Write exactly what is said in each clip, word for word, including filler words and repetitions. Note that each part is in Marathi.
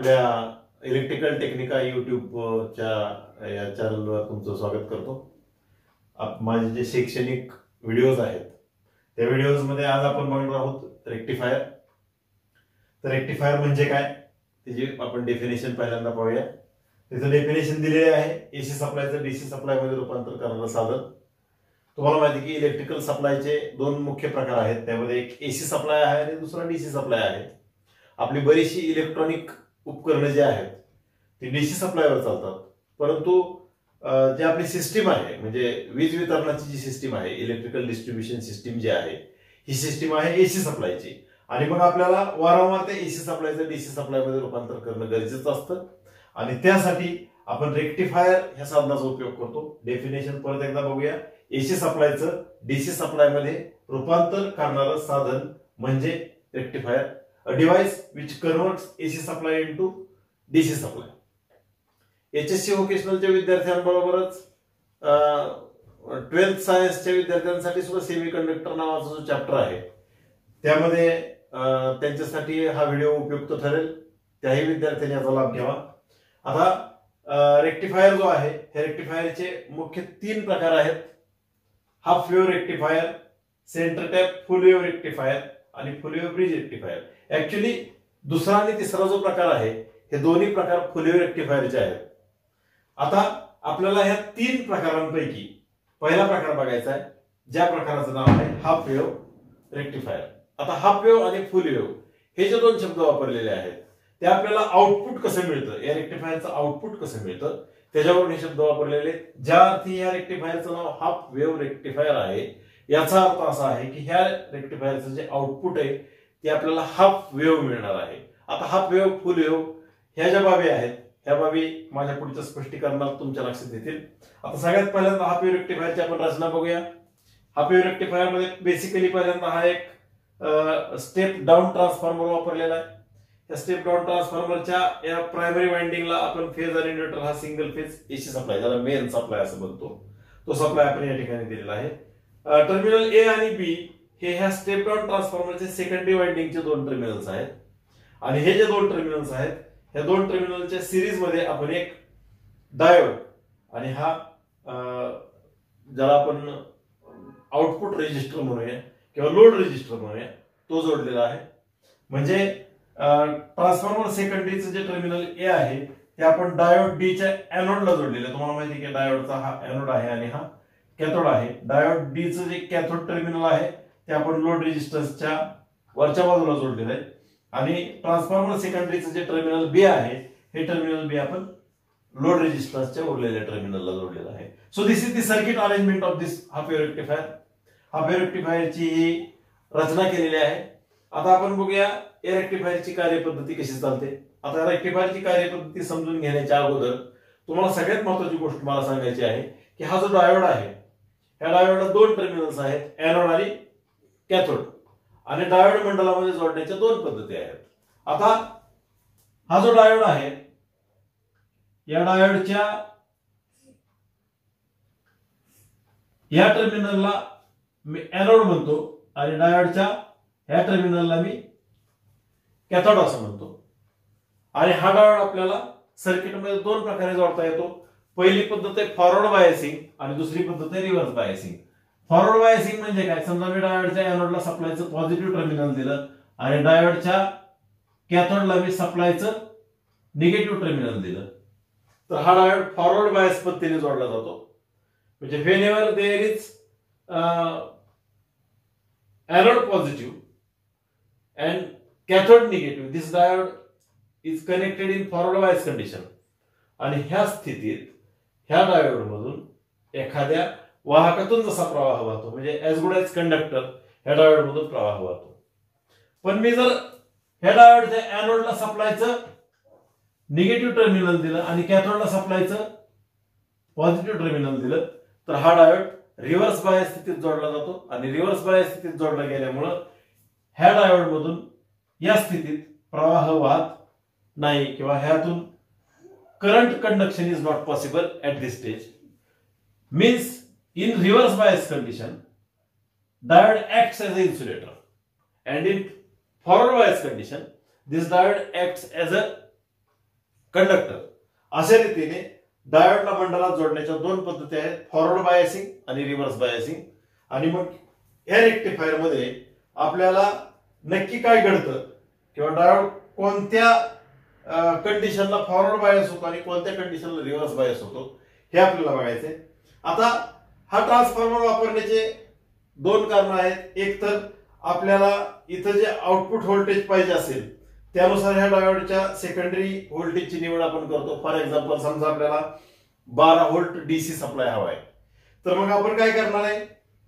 आपल्या इलेक्ट्रिकल टेक्निका यूट्यूबच्या या चॅनलवर तुमचं स्वागत करतो. माझे जे शैक्षणिक व्हिडिओज आहेत त्या व्हिडिओजमध्ये आज आपण बघणार आहोत रेक्टिफायर. तर रेक्टिफायर म्हणजे काय त्याची आपण डेफिनेशन पहिल्यांदा पाहूया. त्याचं डेफिनेशन दिलेले आहे, एसी सप्लायचं डीसी सप्लाय मध्ये रूपांतर करणारं साधन. तुम्हाला माहिती की इलेक्ट्रिकल सप्लायचे दोन मुख्य प्रकार आहेत, त्यामध्ये एक एसी सप्लाय आहे आणि दुसरा डीसी सप्लाय आहे. आपली बरीचशी इलेक्ट्रॉनिक उपकरणं जे आहेत ती डीसी सप्लायवर चालतात, परंतु जे आपली सिस्टीम आहे म्हणजे वीज वितरणाची जी सिस्टीम आहे, इलेक्ट्रिकल डिस्ट्रीब्युशन सिस्टीम जी आहे ही सिस्टीम आहे एसी सप्लायची. आणि मग आपल्याला वारंवार ते एसी सप्लायचं डीसी सप्लाय मध्ये रूपांतर करणं गरजेचं असतं आणि त्यासाठी आपण रेक्टिफायर ह्या साधनाचा उपयोग करतो. डेफिनेशन परत एकदा बघूया. एसी सप्लायचं डीसी सप्लाय मध्ये रूपांतर करणारं साधन म्हणजे rectifier. A device which converts AC supply into DC supply. HSC व्होकेशनलच्या विद्यार्थ्यांबरोबरच ट्वेल्थ सायन्सच्या विद्यार्थ्यांसाठी सुद्धा सेमी कंडक्टर नावाचा जो चॅप्टर आहे त्यामध्ये त्यांच्यासाठी हा व्हिडिओ उपयुक्त ठरेल. त्याही विद्यार्थ्यांनी याचा लाभ घ्यावा. आता रेक्टिफायर जो आहे हे रेक्टिफायरचे मुख्य तीन प्रकार आहेत. Half wave rectifier, centre tap full wave rectifier आणि full wave bridge rectifier. Actually दुसरा आणि तिसरा जो प्रकार आहे हे दोन्ही प्रकार फुल वेव्ह रेक्टिफायरचे आहेत. आता आपल्याला ह्या तीन प्रकारांपैकी पहिला प्रकार बघायचा आहे, ज्या प्रकाराचं नाव आहे हाफ वेव्ह रेक्टिफायर. आता हाफ वेव्ह आणि फुल वेव्ह हे जे दोन शब्द वापरलेले आहेत ते आपल्याला आउटपुट कसं मिळतं, या रेक्टिफायरचं आउटपुट कसं मिळतं त्याच्यावरून हे शब्द वापरलेले. ज्या अर्थी या रेक्टिफायरचं नाव हाफ वेव्ह रेक्टिफायर आहे याचा अर्थ असा आहे की ह्या रेक्टिफायरचं जे आउटपुट आहे ते आपल्याला हाफ वेव्ह मिळणार आहे. आता हाफ वेव्ह फुल वेव्ह ह्या ज्या बाबी आहेत ह्या बाबी माझ्या पुढच्या स्पष्टीकरणात तुमच्या लक्षात येतील. आता सगळ्यात पहिल्यांदा हाफ वेव्ह रेक्टिफायरची आपण रचना बघूया. हाफ वेव्ह रेक्टिफायर मध्ये बेसिकली पहिल्यांदा हा एक स्टेप डाऊन ट्रान्सफॉर्मर वापरलेला आहे. या स्टेप डाऊन ट्रान्सफॉर्मरच्या या प्रायमरी वाइंडिंगला आपण फेज आणि न्यूट्रल हा सिंगल फेज एसी सप्लाय, ज्याला मेन सप्लाय असं म्हणतो, तो सप्लाय आपण या ठिकाणी दिलेला आहे. टर्मिनल ए आणि बी हे ह्या स्टेप डाऊन ट्रान्सफॉर्मरचे सेकंडरी वाइंडिंगचे दोन टर्मिनल्स आहेत. आणि हे जे दोन टर्मिनल्स आहेत ह्या दोन टर्मिनलच्या सिरीज मध्ये आपण एक डायोड आणि हा ज्याला आपण आउटपुट रेजिस्टर म्हणूया किंवा लोड रेजिस्टर म्हणूया तो जोडलेला आहे. म्हणजे ट्रान्सफॉर्मर सेकंडरीचं जे टर्मिनल ए आहे ते आपण डायोड डीच्या एनोडला जोडलेलं आहे. तुम्हाला माहिती आहे की डायोडचा हा एनोड आहे आणि हा कॅथोड आहे. डायोड डीचं जे कॅथोड टर्मिनल आहे ते आपण लोड रेजिस्टन्सच्या वरच्या बाजूला जोडलेलं आहे आणि ट्रान्सफॉर्मर सेकंडरीचं जे टर्मिनल बी आहे हे टर्मिनल बी आपण लोड रेजिस्टन्सच्या उरलेल्या टर्मिनलला जोडलेलं आहे. So this is the circuit arrangement of this half wave rectifier. Half wave रेक्टिफायरची ही रचना केलेली आहे. आता आपण बघूया या रेक्टिफायरची कार्यपद्धती कशी चालते. आता रेक्टिफायरची कार्यपद्धती समजून घेण्याच्या अगोदर तुम्हाला सगळ्यात महत्वाची गोष्ट मला सांगायची आहे की हा जो डायोड आहे ह्या डायोडला दोन टर्मिनल्स आहेत, एनोड आणि कॅथोड, आणि डायोड मंडलामध्ये जोडण्याच्या दोन पद्धती आहेत. आता हा जो डायोड आहे या डायोडच्या या टर्मिनलला मी एनोड म्हणतो आणि डायोडच्या ह्या टर्मिनलला मी कॅथोड असं म्हणतो. आणि हा डायोड आपल्याला सर्किटमध्ये दोन प्रकारे जोडता येतो. पहिली पद्धत आहे फॉरवर्ड बायसिंग आणि दुसरी पद्धत आहे रिव्हर्स बायसिंग. फॉरवर्ड बायसिंग म्हणजे काय, समजा मी डायोडच्या एनोडला सप्लायचं पॉझिटिव्ह टर्मिनल दिलं आणि डायोडच्या कॅथोडला मी सप्लायचं निगेटिव्ह टर्मिनल दिलं तर हा डायोड फॉरवर्ड बायस पद्धतीने जोडला जातो. म्हणजे whenever there is anode positive and cathode negative, this diode is connected in forward bias condition. आणि ह्या स्थितीत ह्या डायोड मधून एखाद्या वाहकातून जसा प्रवाह वाहतो म्हणजे एज गुड एज कंडक्टर ह्या डायोड मधून प्रवाह वाहतो. पण मी जर ह्या डायोडच्या एनोडला सप्लायचं निगेटिव्ह टर्मिनल दिलं आणि कॅथोडला सप्लायचं पॉझिटिव्ह टर्मिनल दिलं तर हा डायोड रिव्हर्स बायस स्थितीत जोडला जातो. आणि रिव्हर्स बायस स्थितीत जोडला गेल्यामुळं ह्या डायोड मधून या स्थितीत प्रवाह वाहत नाही किंवा ह्यातून current conduction is not possible at this stage. Means in reverse bias condition diode acts as a insulator and in forward bias condition this diode acts as a conductor. अशा रीतीने डायोडला मंडलात जोडण्याच्या दोन पद्धती आहेत, फॉरवर्ड बायसिंग आणि रिव्हर्स बायसिंग. आणि मग या रेक्टिफायर मध्ये आपल्याला नक्की काय घडतं किंवा डायोड कोणत्या कंडिशनला फॉरवर्ड बायस होतो आणि कोणत्या कंडिशनला रिव्हर्स बायस होतो हे आपल्याला बघायचंय. आता हा ट्रान्सफॉर्मर वापरण्याचे दोन कारण आहेत. एक तर आपल्याला इथं जे आउटपुट व्होल्टेज पाहिजे असेल त्यानुसार ह्या डायोडच्या सेकंडरी व्होल्टेजची निवड आपण करतो. फॉर एक्झाम्पल समजा आपल्याला बारा व्होल्ट डीसी सप्लाय हवा आहे, तर मग आपण काय करणार आहे,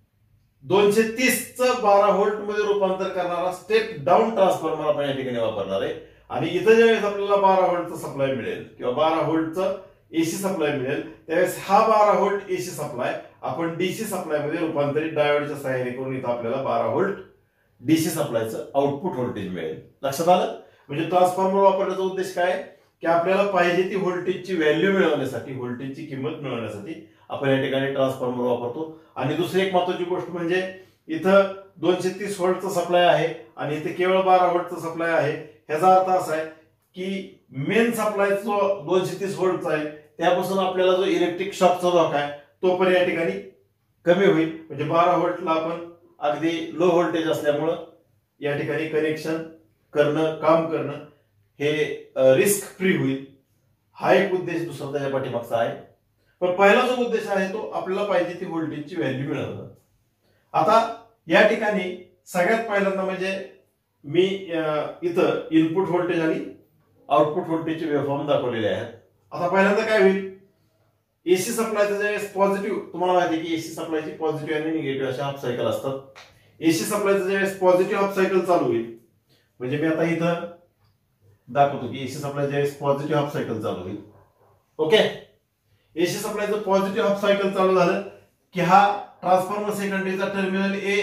दोनशे तीस च बारा व्होल्ट मध्ये रूपांतर करणारा स्टेप डाऊन ट्रान्सफॉर्मर आपण या ठिकाणी वापरणार आहे. आणि इथं ज्यावेळेस आपल्याला बारा व्होल्टचा सप्लाय मिळेल किंवा बारा व्होल्टचं एसी सप्लाय मिळेल त्यावेळेस हा बारा व्होल्ट एसी सप्लाय आपण डीसी सप्लाय मध्ये रूपांतरित डायोडच्या सहाय्याने करून इथं आपल्याला बारा व्होल्ट डीसी सप्लायचं आउटपुट व्होल्टेज मिळेल. लक्षात आलं? म्हणजे ट्रान्सफॉर्मर वापरण्याचा उद्देश काय की आपल्याला पाहिजे ती व्होल्टेजची व्हॅल्यू मिळवण्यासाठी, व्होल्टेजची किंमत मिळवण्यासाठी आपण या ठिकाणी ट्रान्सफॉर्मर वापरतो. आणि दुसरी एक महत्वाची गोष्ट म्हणजे इथं दोनशे तीस व्होल्टचा सप्लाय आहे आणि इथे केवळ बारा व्होल्टचा सप्लाय आहे. ह्याचा अर्थ असा आहे की मेन सप्लाय जो दोनशे तीस व्होल्टचा आहे त्यापासून आपल्याला जो इलेक्ट्रिक शॉकचा धोका आहे तो पण या ठिकाणी कमी होईल. म्हणजे बारा व्होल्टला आपण अगदी लो व्होल्टेज असल्यामुळं या ठिकाणी कनेक्शन करणं, काम करणं हे रिस्क फ्री होईल. हा एक उद्देश दुसरा त्याच्या पाठीमागचा आहे. पण पहिला जो उद्देश आहे तो आपल्याला पाहिजे ती व्होल्टेजची व्हॅल्यू मिळवणं. आता या ठिकाणी सगळ्यात पहिल्यांदा म्हणजे मी इथं इनपुट व्होल्टेज आणि आउटपुट व्होल्टेजचे वेव्हफॉर्म दाखवलेले आहेत. आता पहिल्यांदा काय होईल, एसी सप्लायचं ज्यावेळेस पॉझिटिव्ह, तुम्हाला माहिती आहे की एसी सप्लायची पॉझिटिव्ह आणि निगेटिव्ह अशा हाफ सायकल असतात. एसी सप्लायचं ज्यावेळेस पॉझिटिव्ह हाफ सायकल चालू होईल, म्हणजे मी आता इथं दाखवतो की एसी सप्लाय ज्यावेळेस पॉझिटिव्ह हाफ सायकल चालू होईल. ओके, एसी सप्लायचं पॉझिटिव्ह हाफ सायकल चालू झालं की हा ट्रान्सफॉर्मर सेकंडरीचा टर्मिनल ए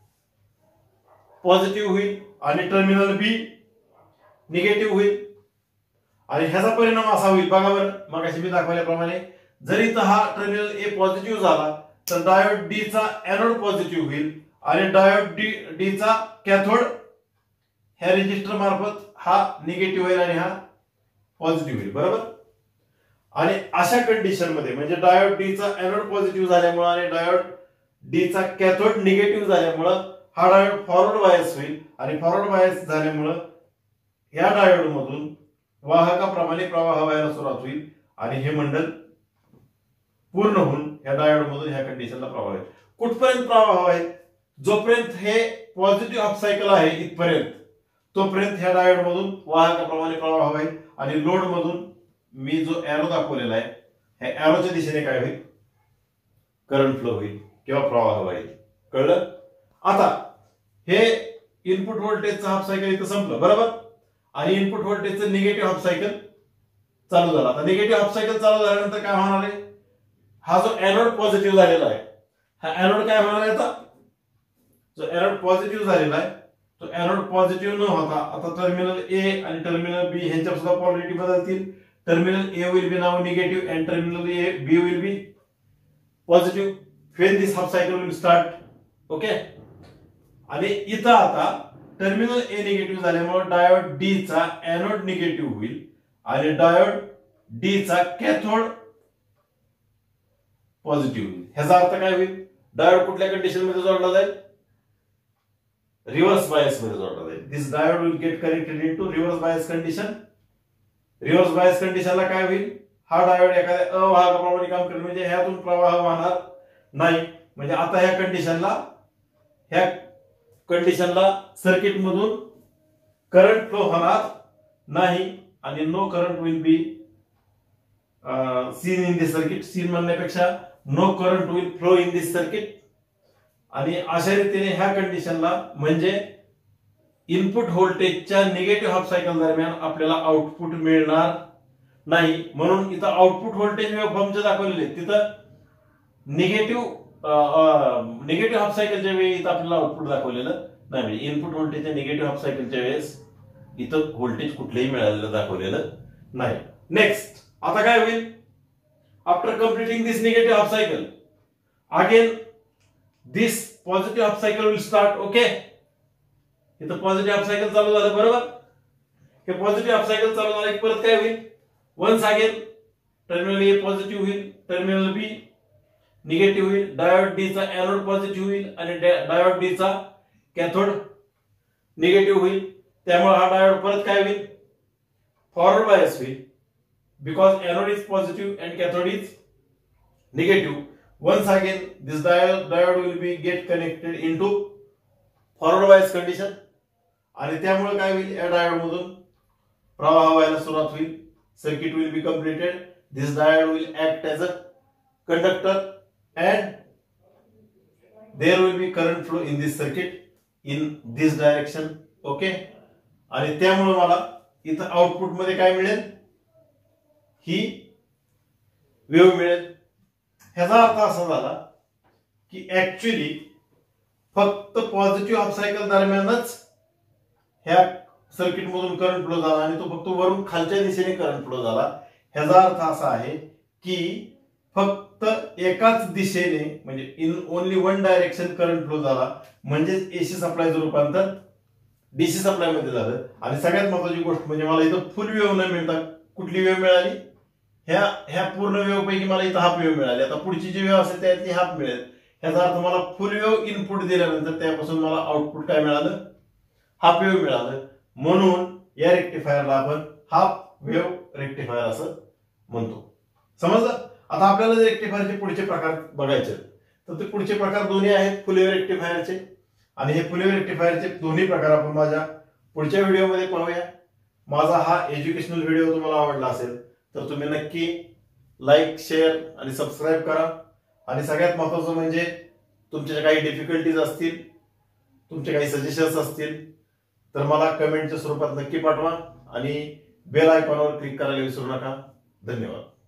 पॉझिटिव्ह होईल आणि टर्मिनल बी निगेटिव्ह होईल. आणि ह्याचा परिणाम असा होईल, बघा बरं, मगाशी मी दाखवल्याप्रमाणे जर इथं हा टर्मिनल ए पॉझिटिव्ह झाला तर डायोड डी चा एनोड पॉझिटिव्ह होईल आणि डायोड डी डी चा कॅथोड ह्या रेजिस्टर मार्फत हा निगेटिव्ह होईल आणि हा पॉझिटिव्ह होईल. बरोबर. आणि अशा कंडिशन मध्ये म्हणजे डायोड डी चा एनोड पॉझिटिव्ह झाल्यामुळे आणि डायोड डी चा कॅथोड निगेटिव्ह झाल्यामुळे हा डायोड फॉरवर्ड बायस होईल आणि फॉरवर्ड बायस झाल्यामुळे या डायोड मधून वाहकाप्रमाणे प्रवाह व्हायला सुरुवात होईल आणि हे मंडल पूर्ण होऊन या डायोड मधून ह्या कंडिशनला प्रवाह होईल. कुठपर्यंत प्रवाह आहे, जोपर्यंत हे पॉझिटिव्ह हाफ सायकल आहे इथपर्यंत तोपर्यंत ह्या डायोड मधून वाहकाप्रमाणे प्रवाह होईल आणि लोड मधून मी जो एरो दाखवलेला आहे ह्या एरोच्या दिशेने काय होईल, करंट फ्लो होईल किंवा प्रवाह होईल. कळलं? आता हे इनपुट व्होल्टेजचं हाफ सायकल इथं संपलं. बरोबर. आणि इनपुट व्होल्टेजचं निगेटिव्ह हाफ सायकल चालू झाला. आता निगेटिव्ह हाफ सायकल चालू झाल्यानंतर काय होणार आहे, हा जो एनोड पॉझिटिव्ह झालेला आहे हा एनोड काय होणार आहे, आता जो एनोड पॉझिटिव्ह झालेला आहे तो एनोड पॉझिटिव्ह न होता आता टर्मिनल ए आणि टर्मिनल बी ह्यांच्या सुद्धा पॉलॅरिटी बदलतील. Terminal A will be now negative and terminal A B will be positive. When this half cycle will start. Okay. आणि इथं आता टर्मिनल ए निगेटिव्ह झाल्यामुळे डायोड डी चा एनोड निगेटिव्ह होईल आणि डायोड डी चा कॅथोड पॉझिटिव्ह होईल. ह्याचा अर्थ काय होईल, डायोड कुठल्या कंडिशन मध्ये जोडला जाईल, रिव्हर्स बायस मध्ये जोडला जाईल. This diode will get connected into reverse bias condition. Reverse bias कंडिशनला काय होईल, हा डायोड एखाद्या अवाहकाप्रमाणे काम करेल म्हणजे ह्यातून प्रवाह वाहणार नाही. म्हणजे आता ह्या कंडिशनला ह्या कंडिशनला सर्किट मधून करंट फ्लो होणार नाही आणि no current will be seen in this circuit. Seen म्हणण्यापेक्षा no current will flow in this circuit. आणि अशा रीतीने ह्या कंडिशनला म्हणजे इनपुट व्होल्टेजच्या निगेटिव्ह हाफ सायकल दरम्यान आपल्याला आउटपुट मिळणार नाही. म्हणून इथं आउटपुट व्होल्टेज वेव्हफॉर्मचे दाखवलेले तिथं निगेटिव्ह निगेटिव्ह हाफ सायकलच्या वेळी इथं आपल्याला आउटपुट दाखवलेलं नाही. म्हणजे इनपुट व्होल्टेजच्या निगेटिव्ह हाफ सायकलच्या वेळेस इथं व्होल्टेज कुठलेही मिळालेलं दाखवलेलं नाही. नेक्स्ट आता काय होईल, after completing this negative half cycle again this positive half cycle will start. Okay. इथं पॉझिटिव्ह हाफ सायकल चालू झालं. बरोबर. हे पॉझिटिव्ह हाफ सायकल चालू झालं की परत काय होईल, once again terminal A positive होईल, टर्मिनल बी निगेटिव्ह होईल, डायोड डी चा एनोड पॉझिटिव्ह होईल आणि डायोड डी चा कॅथोड निगेटिव्ह होईल. त्यामुळे हा डायोड परत काय होईल, फॉरवर्ड बायस होईल, because anode is positive and cathode is negative. Once again this diode will be get connected into forward bias condition आणि त्यामुळे काय होईल, या डायोड मधून प्रवाह व्हायला सुरुवात होईल. Circuit will be completed. This diode will act as a conductor and there will be current flow in this circuit in this direction. Okay, आणि त्यामुळे मला इथं आउटपुट मध्ये काय मिळेल, ही वेव्ह मिळेल. ह्याचा अर्थ असा झाला की ऍक्च्युली फक्त पॉझिटिव्ह हाफ सायकल दरम्यानच ह्या सर्किट मधून करंट फ्लो झाला आणि तो फक्त वरून खालच्या दिशेने करंट फ्लो झाला. ह्याचा अर्थ असा आहे की फक्त एकाच दिशेने म्हणजे in only one direction current flow झाला, म्हणजेच एसी सप्लायचं रूपांतर डीसी सप्लाय मध्ये झालं. आणि सगळ्यात महत्त्वाची गोष्ट म्हणजे मला इथं फुल वेव्ह न मिळता कुठली वेव्ह मिळाली, ह्या ह्या पूर्ण वेव्ह पैकी मला इथं हाफ वेव्ह मिळाली. आता पुढची जी वेव्ह असेल त्यातली हाफ मिळेल. ह्याचा अर्थ मला फुल वेव्ह इनपुट दिल्यानंतर त्यापासून मला आउटपुट काय मिळालं, हाफ वेव्ह मिळालं. म्हणून या रेक्टिफायरला आपण हाफ वेव्ह रेक्टिफायर असं म्हणतो. समजलं. आता आपल्याला जर रेक्टिफायरचे पुढचे प्रकार बघायचे तर ते पुढचे प्रकार दोन्ही आहेत फुल वेव्ह रेक्टिफायरचे, आणि हे फुल वेव्ह रेक्टिफायरचे दोन्ही प्रकार आपण माझ्या पुढच्या व्हिडिओमध्ये पाहूया. माझा हा एज्युकेशनल व्हिडिओ तुम्हाला आवडला असेल तर तुम्ही नक्की लाईक, शेअर आणि सबस्क्राईब करा. आणि सगळ्यात महत्त्वाचं म्हणजे तुमच्या काही डिफिकल्टीज असतील, तुमचे काही सजेशन्स असतील तर मला कमेंटच्या स्वरूपात नक्की पाठवा आणि बेल आयकॉनवर क्लिक करायला विसरू नका. धन्यवाद.